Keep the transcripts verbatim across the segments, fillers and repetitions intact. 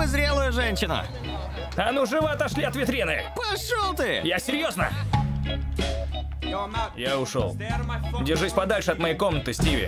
бы зрелую женщину. А ну живо отошли от витрины! Пошел ты! Я серьезно! Я ушел. Держись подальше от моей комнаты, Стиви.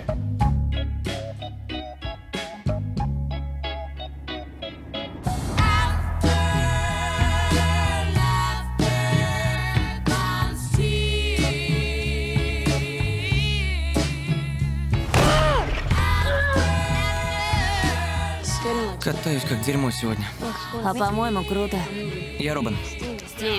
Катаюсь как дерьмо сегодня. А по-моему, круто. Я Робин. Стиви.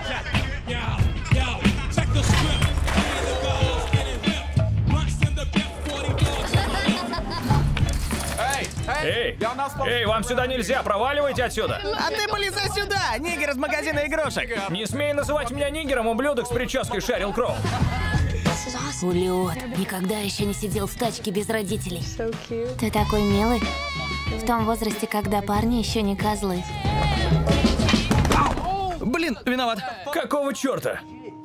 Эй! Эй, вам сюда нельзя! Проваливайте отсюда! А ты полезай сюда, нигер из магазина игрушек! Не смей называть меня нигером, ублюдок с прической Шерил Кроу! Улет, никогда еще не сидел в тачке без родителей. Ты такой милый. В том возрасте, когда парни еще не козлы. Блин, виноват. Какого черта?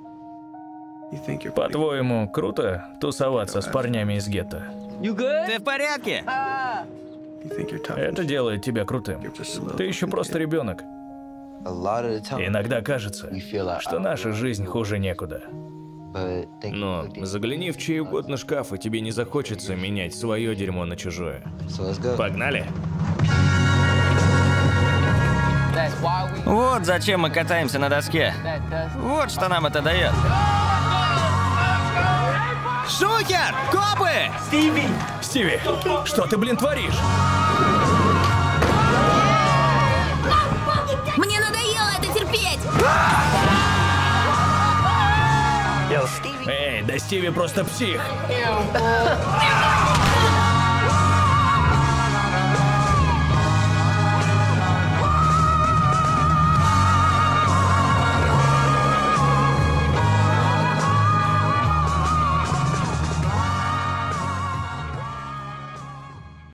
По-твоему, круто тусоваться с парнями из гетто? Ты в порядке? Это делает тебя крутым. Ты еще просто ребенок. Иногда кажется, что наша жизнь хуже некуда. Но загляни в чей угодно шкаф, и тебе не захочется менять свое дерьмо на чужое. Погнали! Вот зачем мы катаемся на доске. Вот что нам это дает. Шухер! Копы! Стиви! Стиви, что ты, блин, творишь? Мне надоело это терпеть! Эй, да Стиви просто псих!